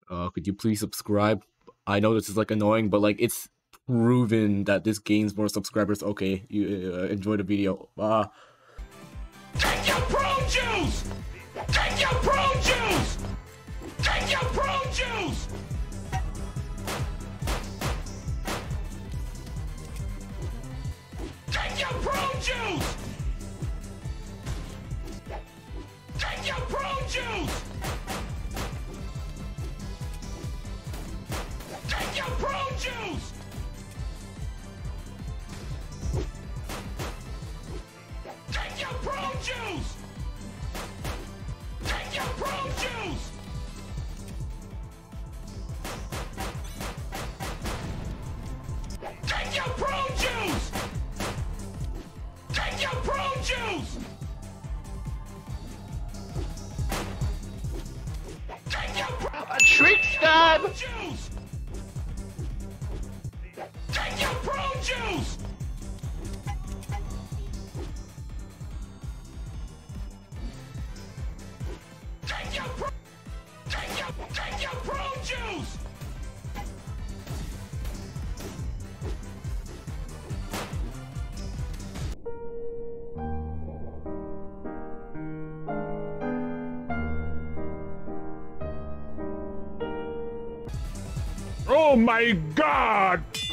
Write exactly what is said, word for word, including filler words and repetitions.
Uh, could you please subscribe? I know this is like annoying, but like it's proven that this gains more subscribers. Okay, you uh, enjoy the video. Uh, Take your prune juice! Take your prune juice! Take your prune juice! Take your prune juice! Take your prune juice! Take your prune juice! Take your prune juice! Take your prune juice! Take your prune juice! Take your prune juice! Take your prune A trick stab! juice! Take your prune juice! Take your prune Take your take your prune juice! Oh my god!